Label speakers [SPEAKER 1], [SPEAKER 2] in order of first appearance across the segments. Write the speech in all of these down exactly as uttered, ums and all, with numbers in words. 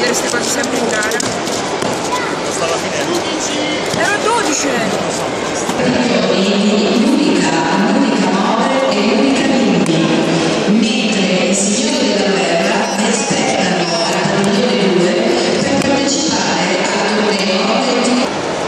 [SPEAKER 1] queste cose sempre in gara.
[SPEAKER 2] Sta alla fine
[SPEAKER 1] Ero dodici!
[SPEAKER 3] L'unica, l'unica amore e l'unica Mimmi, mentre i signori della guerra vi aspettano al padiglione due per partecipare al torneo del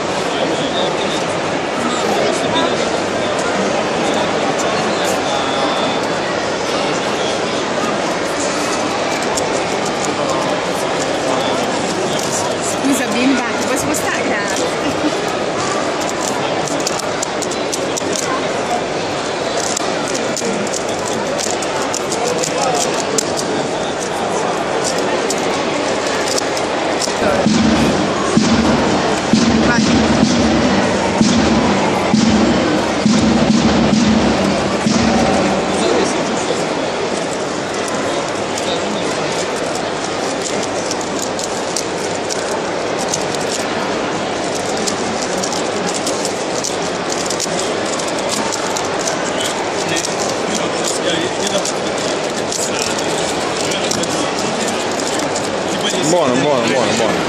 [SPEAKER 1] Scusa bimba, ti puoi spostare?
[SPEAKER 4] Buono, buono, buono, buono.